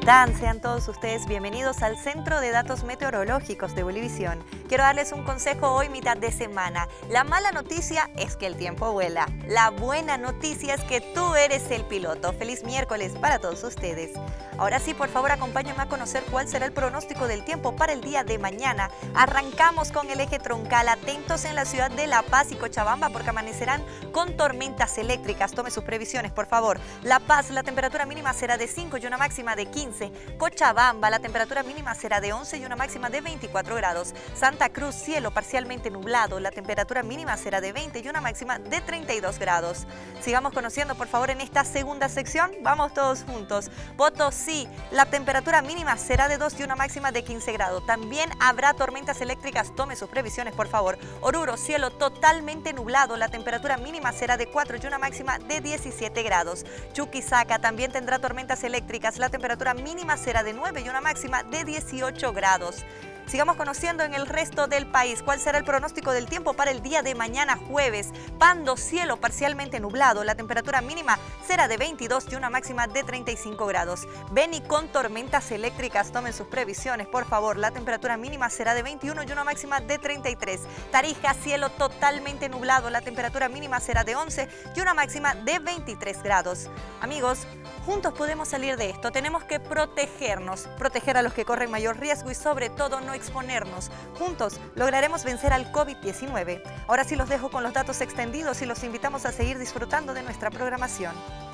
están? Sean todos ustedes bienvenidos al Centro de Datos Meteorológicos de Bolivisión. Quiero darles un consejo hoy mitad de semana. La mala noticia es que el tiempo vuela. La buena noticia es que tú eres el piloto. Feliz miércoles para todos ustedes. Ahora sí, por favor, acompáñenme a conocer cuál será el pronóstico del tiempo para el día de mañana. Arrancamos con el eje troncal. Atentos en la ciudad de La Paz y Cochabamba porque amanecerán con tormentas eléctricas. Tome sus previsiones, por favor. La Paz, la temperatura mínima será de 5 y una máxima de 15. Cochabamba, la temperatura mínima será de 11 y una máxima de 24 grados. Santa Cruz, cielo parcialmente nublado, la temperatura mínima será de 20 y una máxima de 32 grados. Sigamos conociendo, por favor, en esta segunda sección. Vamos todos juntos. Potosí, la temperatura mínima será de 2 y una máxima de 15 grados. También habrá tormentas eléctricas. Tome sus previsiones, por favor. Oruro, cielo totalmente nublado, la temperatura mínima será de 4 y una máxima de 17 grados. Chuquisaca también tendrá tormentas eléctricas. La temperatura mínima será de 9 y una máxima de 18 grados. Sigamos conociendo en el resto del país cuál será el pronóstico del tiempo para el día de mañana jueves. Pando, cielo parcialmente nublado, la temperatura mínima será de 22 y una máxima de 35 grados. Beni con tormentas eléctricas, tomen sus previsiones, por favor. La temperatura mínima será de 21 y una máxima de 33. Tarija, cielo totalmente nublado, la temperatura mínima será de 11 y una máxima de 23 grados. Amigos, juntos podemos salir de esto. Tenemos que protegernos, proteger a los que corren mayor riesgo y sobre todo no exponernos. Juntos lograremos vencer al COVID-19. Ahora sí los dejo con los datos extendidos y los invitamos a seguir disfrutando de nuestra programación.